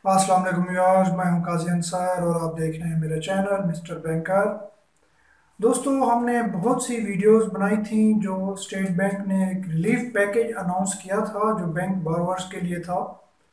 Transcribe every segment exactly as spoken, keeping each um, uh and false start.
अस्सलाम वालेकुम व्यूअर्स, मैं हूं काजी अंसार और आप देख रहे हैं मेरा चैनल मिस्टर बैंकर। दोस्तों, हमने बहुत सी वीडियोस बनाई थी जो स्टेट बैंक ने एक रिलीफ पैकेज अनाउंस किया था जो बैंक बोरोवर्स के लिए था।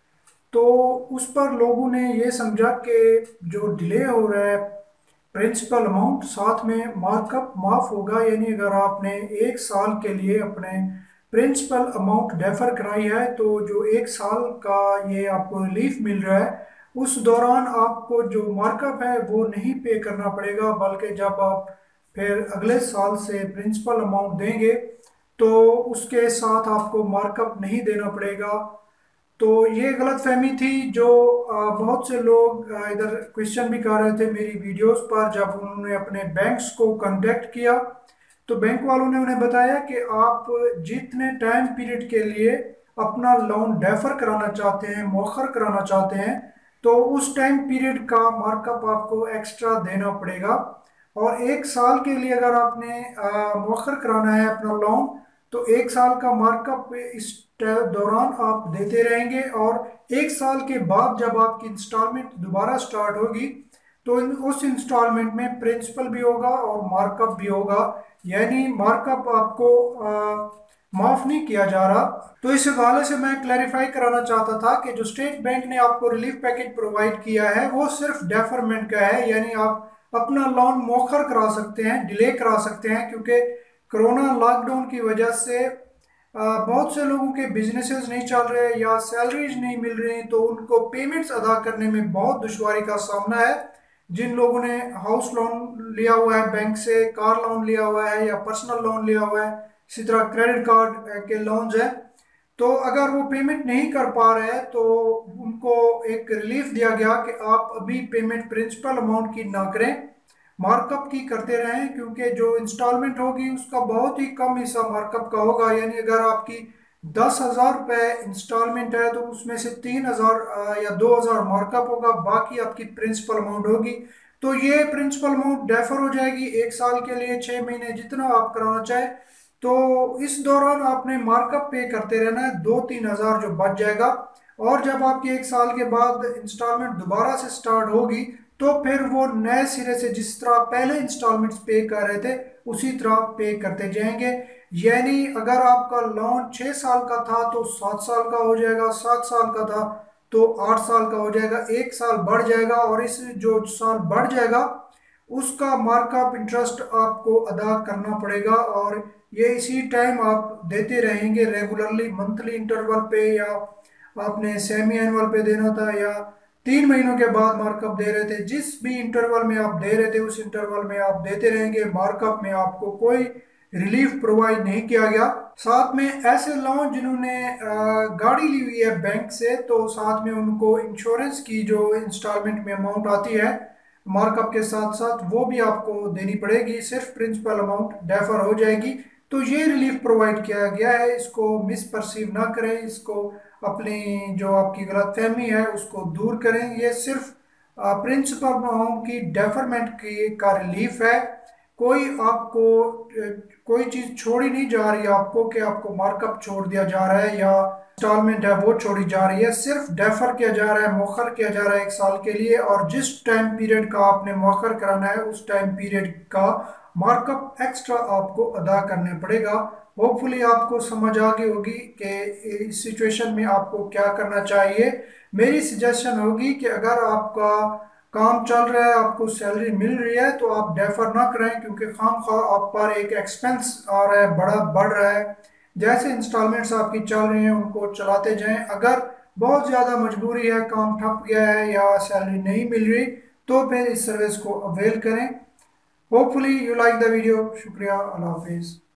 तो उस पर लोगों ने ये समझा कि जो डिले हो रहा है प्रिंसिपल अमाउंट साथ में मार्कअप माफ होगा, यानी अगर आपने एक साल के लिए अपने प्रिंसिपल अमाउंट डेफर कराई है तो जो एक साल का ये आपको रिलीफ मिल रहा है उस दौरान आपको जो मार्कअप है वो नहीं पे करना पड़ेगा, बल्कि जब आप फिर अगले साल से प्रिंसिपल अमाउंट देंगे तो उसके साथ आपको मार्कअप नहीं देना पड़ेगा। तो ये गलत फहमी थी जो अ, बहुत से लोग अ, इधर क्वेश्चन भी कर रहे थे मेरी वीडियोस पर। जब उन्होंने अपने बैंक्स को कांटेक्ट किया तो बैंक वालों ने उन्हें बताया कि आप जितने टाइम पीरियड के लिए अपना लोन डेफर कराना चाहते हैं, मौखर कराना चाहते हैं, तो उस टाइम पीरियड का मार्कअप आपको एक्स्ट्रा देना पड़ेगा। और एक साल के लिए अगर आपने अ, मौखर कराना है अपना लोन तो एक साल का मार्कअप इस दौरान आप देते रहेंगे, और एक साल के बाद जब आपकी इंस्टॉलमेंट दोबारा स्टार्ट होगी तो इन उस इंस्टॉलमेंट में प्रिंसिपल भी होगा और मार्कअप भी होगा, यानी मार्कअप आपको आ, माफ नहीं किया जा रहा। तो इस हवाले से मैं क्लैरिफाई कराना चाहता था कि जो स्टेट बैंक ने आपको रिलीफ पैकेज प्रोवाइड किया है वो सिर्फ डेफरमेंट का है, यानी आप अपना लोन मौखर करा सकते हैं, डिले करा सकते हैं, क्योंकि कोरोना लॉकडाउन की वजह से अ, बहुत से लोगों के बिजनेसेस नहीं चल रहे या सैलरीज नहीं मिल रही, तो उनको पेमेंट्स अदा करने में बहुत दुश्वारी का सामना है। जिन लोगों ने हाउस लोन लिया हुआ है बैंक से, कार लोन लिया हुआ है या पर्सनल लोन लिया हुआ है, इसी तरह क्रेडिट कार्ड के लोन्स है, तो अगर वो पेमेंट नहीं कर पा रहे हैं तो उनको एक रिलीफ दिया गया कि आप अभी पेमेंट प्रिंसिपल अमाउंट की ना करें, मार्कअप की करते रहें, क्योंकि जो इंस्टॉलमेंट होगी उसका बहुत ही कम हिस्सा मार्कअप का होगा। यानी अगर आपकी दस हजार रुपये इंस्टॉलमेंट है तो उसमें से तीन हजार अ, या दो हजार मार्कअप होगा, बाकी आपकी प्रिंसिपल अमाउंट होगी। तो ये प्रिंसिपल अमाउंट डेफर हो जाएगी एक साल के लिए, छः महीने जितना आप कराना चाहे। तो इस दौरान आपने मार्कअप पे करते रहना है, दो तीन हजार जो बच जाएगा। और जब आपकी एक साल के बाद इंस्टॉलमेंट दोबारा से स्टार्ट होगी तो फिर वो नए सिरे से जिस तरह पहले इंस्टॉलमेंट्स पे कर रहे थे उसी तरह पे करते जाएंगे। यानी अगर आपका लोन छः साल का था तो सात साल का हो जाएगा, सात साल का था तो आठ साल का हो जाएगा, एक साल बढ़ जाएगा, और इस जो साल बढ़ जाएगा उसका मार्कअप इंटरेस्ट आपको अदा करना पड़ेगा। और ये इसी टाइम आप देते रहेंगे रेगुलरली, मंथली इंटरवल पे, या आपने सेमी एनुअल पे देना था या तीन महीनों के बाद मार्कअप दे रहे थे, जिस भी इंटरवल में आप दे रहे थे उस इंटरवल में आप देते रहेंगे। मार्कअप में आपको कोई रिलीफ प्रोवाइड नहीं किया गया। साथ में ऐसे लोग जिन्होंने अ, गाड़ी ली हुई है बैंक से, तो साथ में उनको इंश्योरेंस की जो इंस्टॉलमेंट में अमाउंट आती है मार्कअप के साथ साथ वो भी आपको देनी पड़ेगी, सिर्फ प्रिंसिपल अमाउंट डेफर हो जाएगी। तो ये रिलीफ प्रोवाइड किया गया है, इसको मिस परसीव ना करें, इसको अपनी जो आपकी गलतफहमी है उसको दूर करें। ये सिर्फ प्रिंसिपल अमाउंट की डेफरमेंट की का रिलीफ है। कोई आपको अ, कोई चीज़ छोड़ी नहीं जा रही है आपको कि आपको मार्कअप छोड़ दिया जा रहा है या इंस्टॉलमेंट है वो छोड़ी जा रही है, सिर्फ डेफर किया जा रहा है, मौखर किया जा रहा है एक साल के लिए, और जिस टाइम पीरियड का आपने मौखर कराना है उस टाइम पीरियड का मार्कअप एक्स्ट्रा आपको अदा करने पड़ेगा। होपफुली आपको समझ आ गई होगी कि इस सिचुएशन में आपको क्या करना चाहिए। मेरी सजेशन होगी कि अगर आपका काम चल रहा है, आपको सैलरी मिल रही है, तो आप डेफर ना करें, क्योंकि खाम खा आप पर एक एक्सपेंस आ रहा है, बड़ा बढ़ रहा है। जैसे इंस्टॉलमेंट्स आपकी चल रही हैं उनको चलाते जाएं। अगर बहुत ज़्यादा मजबूरी है, काम ठप गया है या सैलरी नहीं मिल रही, तो फिर इस सर्विस को अवेल करें। Hopefully you like the video. शुक्रिया, अल्लाह हाफिज़।